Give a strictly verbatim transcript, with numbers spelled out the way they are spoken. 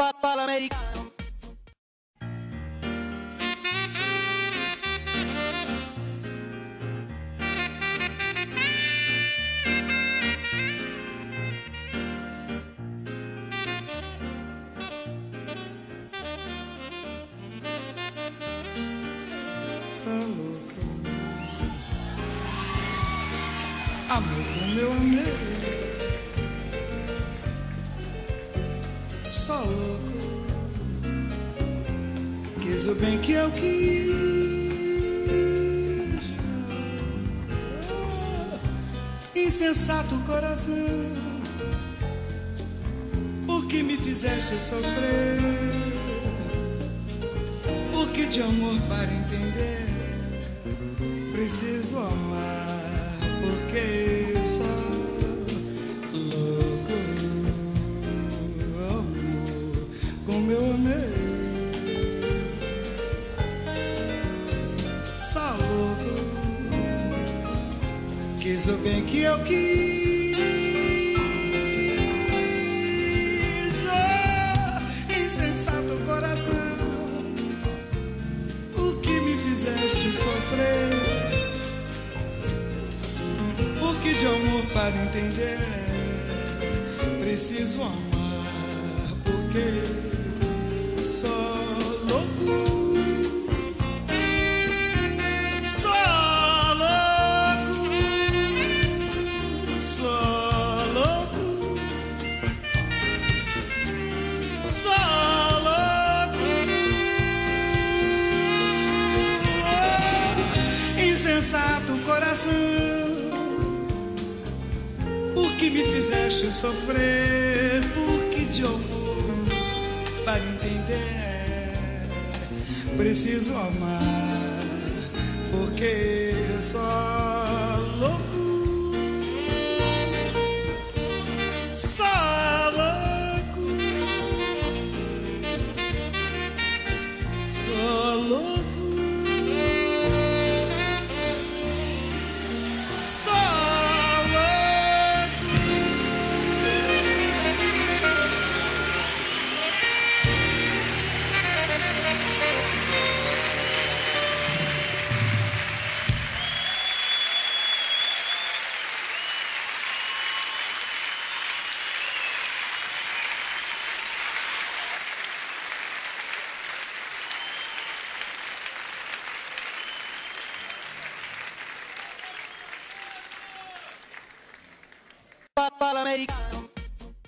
papal americano. Amor como eu amei, só louco, quis o bem que eu quis. Insensato coração, por que me fizeste sofrer? Porque de amor para entender, preciso amar. Porque sou louco, amor, como eu amei. Só louco, quis o bem que eu quis. Oh, insensato coração, por que me fizeste sofrer? Que de amor para entender, preciso amar, porque sou louco, sou louco, sou louco, sou louco, insensato coração, que me fizeste sofrer, porque de amor para entender, preciso amar, porque eu sou louco.